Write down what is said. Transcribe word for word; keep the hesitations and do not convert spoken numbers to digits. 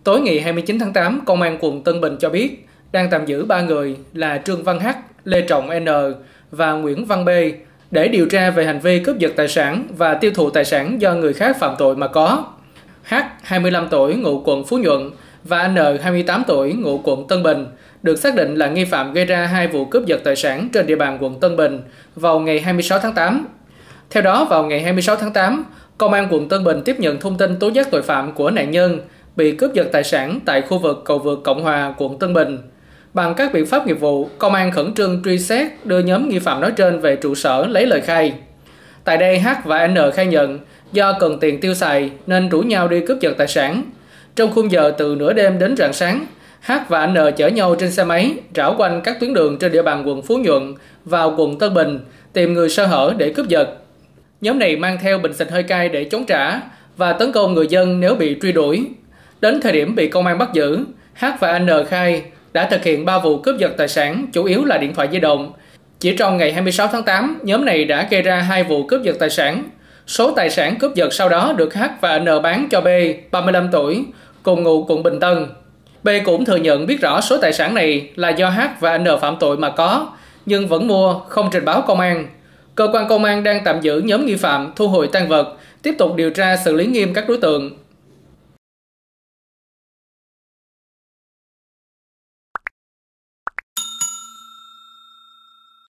Tối ngày hai mươi chín tháng tám, Công an quận Tân Bình cho biết đang tạm giữ ba người là Trương Văn H, Lê Trọng N và Nguyễn Văn B để điều tra về hành vi cướp giật tài sản và tiêu thụ tài sản do người khác phạm tội mà có. H, hai mươi lăm tuổi, ngụ quận Phú Nhuận và N, hai mươi tám tuổi, ngụ quận Tân Bình, được xác định là nghi phạm gây ra hai vụ cướp giật tài sản trên địa bàn quận Tân Bình vào ngày hai mươi sáu tháng tám. Theo đó, vào ngày hai mươi sáu tháng tám, Công an quận Tân Bình tiếp nhận thông tin tố giác tội phạm của nạn nhân bị cướp giật tài sản tại khu vực cầu vượt Cộng Hòa, quận Tân Bình. Bằng các biện pháp nghiệp vụ, Công an khẩn trương truy xét đưa nhóm nghi phạm nói trên về trụ sở lấy lời khai. Tại đây, H và N khai nhận do cần tiền tiêu xài nên rủ nhau đi cướp giật tài sản. Trong khung giờ từ nửa đêm đến rạng sáng, H và N chở nhau trên xe máy rảo quanh các tuyến đường trên địa bàn quận Phú Nhuận vào quận Tân Bình tìm người sơ hở để cướp giật. Nhóm này mang theo bình xịt hơi cay để chống trả và tấn công người dân nếu bị truy đuổi. Đến thời điểm bị công an bắt giữ, H và N khai đã thực hiện ba vụ cướp giật tài sản, chủ yếu là điện thoại di động. Chỉ trong ngày hai mươi sáu tháng tám, nhóm này đã gây ra hai vụ cướp giật tài sản. Số tài sản cướp giật sau đó được H và N bán cho B, ba mươi lăm tuổi, cùng ngụ quận Bình Tân. B cũng thừa nhận biết rõ số tài sản này là do H và N phạm tội mà có, nhưng vẫn mua, không trình báo công an. Cơ quan công an đang tạm giữ nhóm nghi phạm, thu hồi tang vật, tiếp tục điều tra xử lý nghiêm các đối tượng.